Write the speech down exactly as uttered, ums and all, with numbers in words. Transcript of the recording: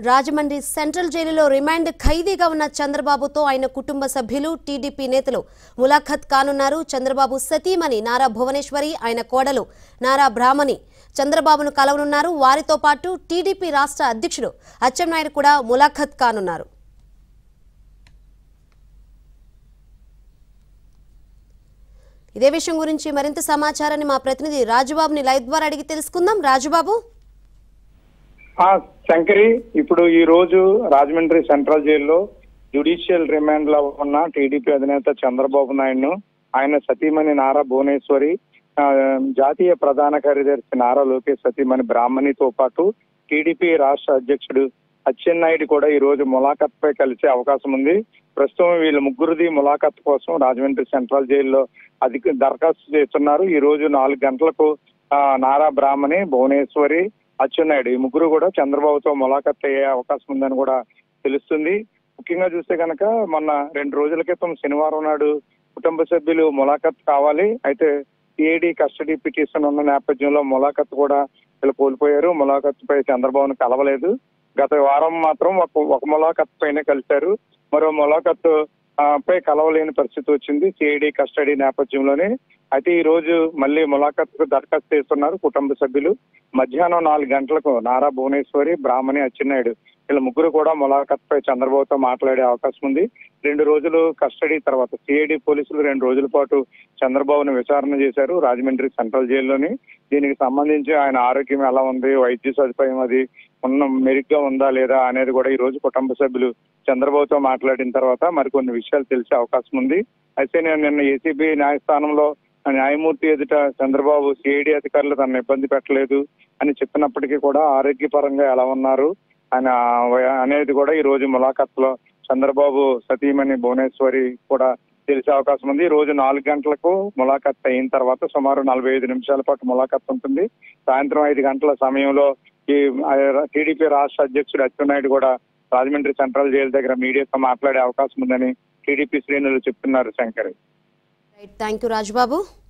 Rajahmundry central జైలులో remand ఖైదీగా ఉన్న చంద్రబాబుతో ఆయన కుటుంబ సభ్యులు టీడీపీ నేతలు ములాఖత్ కానున్నారు. చంద్రబాబు సతీమణి నారా భువనేశ్వరి, ఆయన కోడలు నారా బ్రాహ్మణి చంద్రబాబును కలవనున్నారు. వారితో పాటు టీడీపీ రాష్ట్ర అధ్యక్షుడు అచ్చెన్నాయుడు కూడా ములాఖత్ కానున్నారు. ఇదే విషయం గురించి మరింత సమాచారాన్ని మా ప్రతినిధి రాజుబాబుని లైవ్ ద్వారా అడిగి తెలుసుకుందాం. రాజుబాబు, శంకరి, ఇప్పుడు ఈ రోజు రాజమండ్రి సెంట్రల్ జైల్లో జ్యుడిషియల్ రిమాండ్ లో ఉన్న టీడీపీ అధినేత చంద్రబాబు నాయుడును, ఆయన సతీమణి నారా భువనేశ్వరి, జాతీయ ప్రధాన కార్యదర్శి నారా లోకేష్ సతీమణి బ్రాహ్మణితో పాటు టీడీపీ రాష్ట్ర అధ్యక్షుడు అచ్చెన్నాయుడు కూడా ఈ రోజు ములాఖత్ పై కలిసే అవకాశం ఉంది. ప్రస్తుతం వీళ్ళ ముగ్గురిది ములాఖత్ కోసం రాజమండ్రి సెంట్రల్ జైల్లో అధిక దరఖాస్తు చేస్తున్నారు. ఈ రోజు నాలుగు గంటలకు నారా బ్రాహ్మణి, భువనేశ్వరి, అచ్చెన్నాయుడు ఈ ముగ్గురు కూడా చంద్రబాబుతో ములాఖత్ అయ్యే అవకాశం ఉందని కూడా తెలుస్తుంది. ముఖ్యంగా చూస్తే కనుక మొన్న రెండు రోజుల క్రితం శనివారం నాడు కుటుంబ సభ్యులు ములాఖత్ కావాలి, అయితే సిఐడి కస్టడీ పిటిషన్ ఉన్న నేపథ్యంలో ములాఖత్ కూడా వీళ్ళు కోల్పోయారు. ములాఖత్ పై చంద్రబాబును కలవలేదు. గత వారం మాత్రం ఒక ఒక ములాఖత్ పైనే కలిశారు. మరో ములాఖత్ పై కలవలేని పరిస్థితి వచ్చింది సిఐడి కస్టడీ నేపథ్యంలోనే. అయితే ఈ రోజు మళ్ళీ ములాఖత్ కు దరఖాస్తు చేస్తున్నారు కుటుంబ సభ్యులు. మధ్యాహ్నం నాలుగు గంటలకు నారా భువనేశ్వరి, బ్రాహ్మణి, అచ్చెన్నాయుడు వీళ్ళ ముగ్గురు కూడా ములాఖత్ పై చంద్రబాబుతో మాట్లాడే అవకాశం ఉంది. రెండు రోజులు కస్టడీ తర్వాత సిఐడి పోలీసులు రెండు రోజుల పాటు చంద్రబాబును విచారణ చేశారు రాజమండ్రి సెంట్రల్ జైల్లోని. దీనికి సంబంధించి ఆయన ఆరోగ్యం ఎలా ఉంది, వైద్య సదుపాయం అది ఉన్న మెరుగ్గా ఉందా లేదా అనేది కూడా ఈ రోజు కుటుంబ సభ్యులు చంద్రబాబుతో మాట్లాడిన తర్వాత మరికొన్ని విషయాలు తెలిసే అవకాశం ఉంది. అయితే నేను నిన్న ఏసీబీ న్యాయస్థానంలో న్యాయమూర్తి ఎదుట చంద్రబాబు సిఐడి అధికారులు తనను ఇబ్బంది పెట్టలేదు అని చెప్పినప్పటికీ కూడా ఆరోగ్యపరంగా ఎలా ఉన్నారు ఆయన అనేది కూడా ఈ రోజు ములాఖత్ లో చంద్రబాబు సతీమణి భువనేశ్వరి కూడా తెలిసే అవకాశం ఉంది. ఈ రోజు నాలుగు గంటలకు ములాఖత్ అయిన తర్వాత సుమారు నలభై ఐదు నిమిషాల పాటు ములాఖత్ ఉంటుంది. సాయంత్రం ఐదు గంటల సమయంలో ఈ టీడీపీ రాష్ట్ర అధ్యక్షుడు అచ్చెన్నాయుడు కూడా రాజమండ్రి సెంట్రల్ జైలు దగ్గర మీడియాతో మాట్లాడే అవకాశం ఉందని టీడీపీ శ్రేణులు చెప్తున్నారు. Shankar, thank you Rajubabu.